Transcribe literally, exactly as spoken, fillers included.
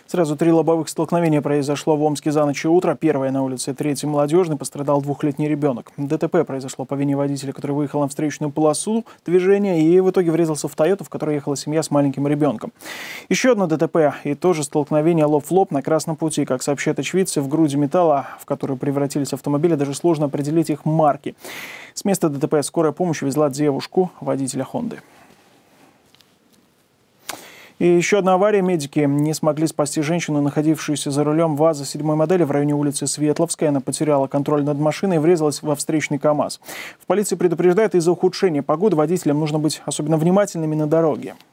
Сразу три лобовых столкновения произошло в Омске за ночь и утро. Первое на улице третьей Молодежной, пострадал двухлетний ребенок. ДТП произошло по вине водителя, который выехал на встречную полосу движения и в итоге врезался в Тойоту, в которой ехала семья с маленьким ребенком. Еще одно ДТП и тоже столкновение лоб в лоб на красном пути. Как сообщают очевидцы, в груди металла, в которую превратились автомобили, даже сложно определить их марки. С места ДТП скорая помощь везла девушку, водителя «Хонды». И еще одна авария. Медики не смогли спасти женщину, находившуюся за рулем ВАЗа седьмой модели в районе улицы Светловской. Она потеряла контроль над машиной и врезалась во встречный КАМАЗ. В полиции предупреждают, из-за ухудшения погоды водителям нужно быть особенно внимательными на дороге.